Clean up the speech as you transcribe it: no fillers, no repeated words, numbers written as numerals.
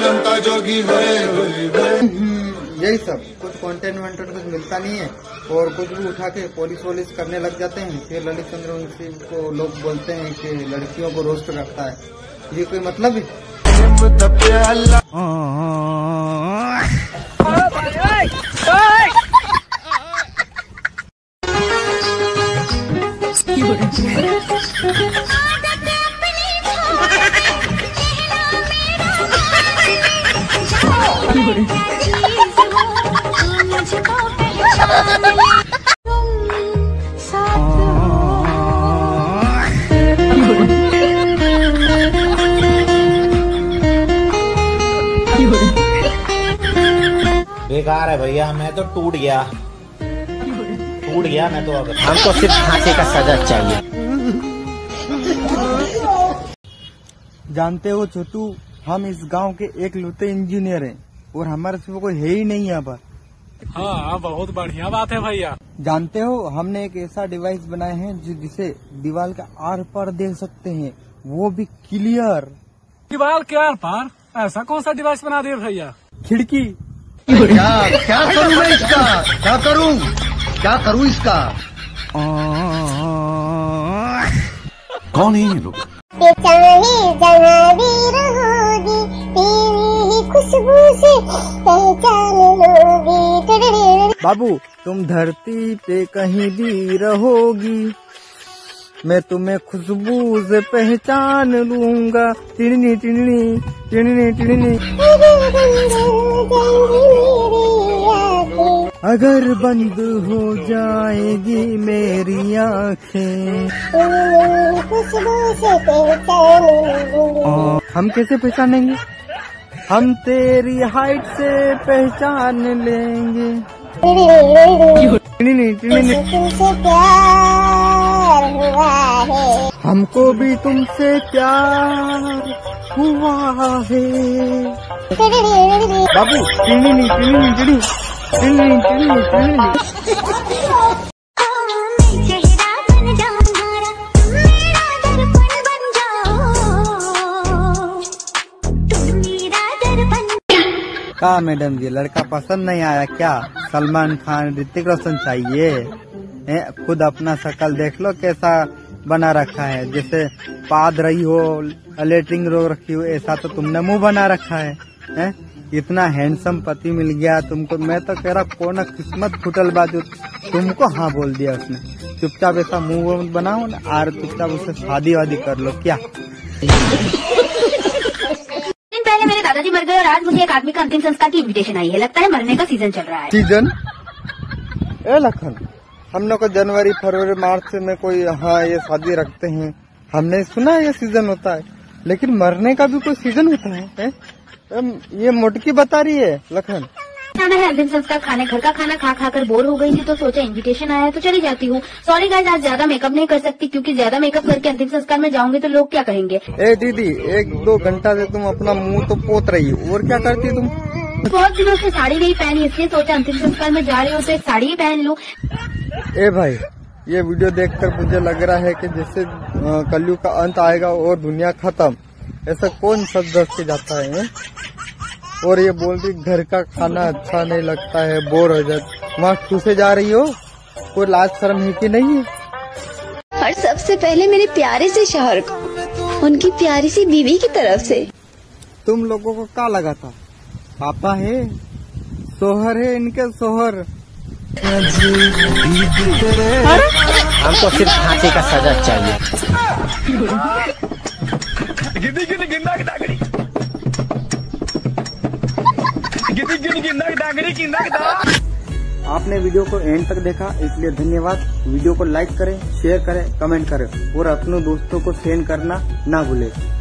जनता जोगी यही सब कुछ कंटेंट कुछ मिलता नहीं है और कुछ भी उठा के पुलिस करने लग जाते हैं। फिर ललित चंद्र वंशी को लोग बोलते हैं कि लड़कियों को रोस्ट करता है। ये कोई मतलब है? बेकार है भैया, मैं तो टूट गया मैं तो। अब हमको सिर्फ फांसी का सजा चाहिए। जानते हो छोटू, हम इस गांव के एक लौते इंजीनियर हैं और हमारे सिर्फ कोई है ही नहीं यहाँ पर। हाँ, बहुत बढ़िया बात है भैया। जानते हो, हमने एक ऐसा डिवाइस बनाया है जिसे दीवार का आर पार देख सकते हैं, वो भी क्लियर। दीवार के आर पार? ऐसा कौन सा डिवाइस बना दिया भैया? खिड़की। क्या करूँ मैं इसका? क्या करूँ इसका? कौन है ये लोग? खुशबू से पहचान लोगी। बाबू, तुम धरती पे कहीं भी रहोगी, मैं तुम्हें खुशबू से पहचान लूंगा। टिड़नी टिड़नी टिड़नी टिड़नी। अगर बंद हो जाएगी मेरी आँखें, खुशबू से पहचान लूंगी। हम कैसे पहचानेंगे? हम तेरी हाइट से पहचान लेंगे। तुमसे प्यार हुआ है, हमको भी तुमसे प्यार हुआ है। बाबू, टिड़नी टिड़नी टिड़नी टिड़नी टिड़नी टिड़नी। का मैडम जी, लड़का पसंद नहीं आया क्या? सलमान खान, ऋतिक रोशन चाहिए? खुद अपना शक्ल देख लो कैसा बना रखा है, जैसे पाद रही हो, लेटरिंग रो रखी हो, ऐसा तो तुमने मुंह बना रखा है। इतना हैंडसम पति मिल गया तुमको। मैं तो कह रहा कौन किस्मत फुटल बाजू, तुमको हाँ बोल दिया उसने। चुपचाप ऐसा मुंह बनाओ ना और चुपचाप उससे शादी वादी कर लो क्या? पहले मेरे दादाजी मर गए और आज मुझे एक आदमी का अंतिम संस्कार की इनविटेशन आई है। लगता है मरने का सीजन चल रहा है। सीजन? ए लखन, हम लोग को जनवरी फरवरी मार्च में कोई ये शादी रखते हैं। हमने सुना ये सीजन होता है, लेकिन मरने का भी कोई सीजन होता है? ये मोटकी बता रही है लखन। जाना है अंतिम संस्कार खाने। घर का खाना खा खा कर बोर हो गई थी तो सोचा इनविटेशन आया है तो चली जाती हूँ। सॉरी गाइस, आज ज्यादा मेकअप नहीं कर सकती क्योंकि ज्यादा मेकअप करके अंतिम संस्कार में जाऊंगी तो लोग क्या कहेंगे। ए दीदी, 1-2 घंटा से तुम अपना मुंह तो पोत रही हो, और क्या करती तुम? बहुत दिनों से साड़ी नहीं पहनी, इसलिए सोचा अंतिम संस्कार में जा रही हूँ तो एक साड़ी ही पहन लूँ। ए भाई, ये वीडियो देखकर मुझे लग रहा है कि जैसे कलयुग का अंत आएगा और दुनिया खत्म। ऐसा कौन सब दस के जाता है? और ये बोलती घर का खाना अच्छा नहीं लगता है, बोर हो जाती। वहाँ ठूसे जा रही हो, कोई लाज शर्म है कि नहीं है? और सबसे पहले मेरे प्यारे से शौहर को, उनकी प्यारी सी बीवी की तरफ से। तुम लोगों को क्या लगा था? पापा है, सोहर है, इनके सोहर। हमको सिर्फ फांसी का सजा चाहिए। आपने वीडियो को एंड तक देखा इसलिए धन्यवाद। वीडियो को लाइक करें, शेयर करें, कमेंट करें और अपने दोस्तों को सेंड करना ना भूलें।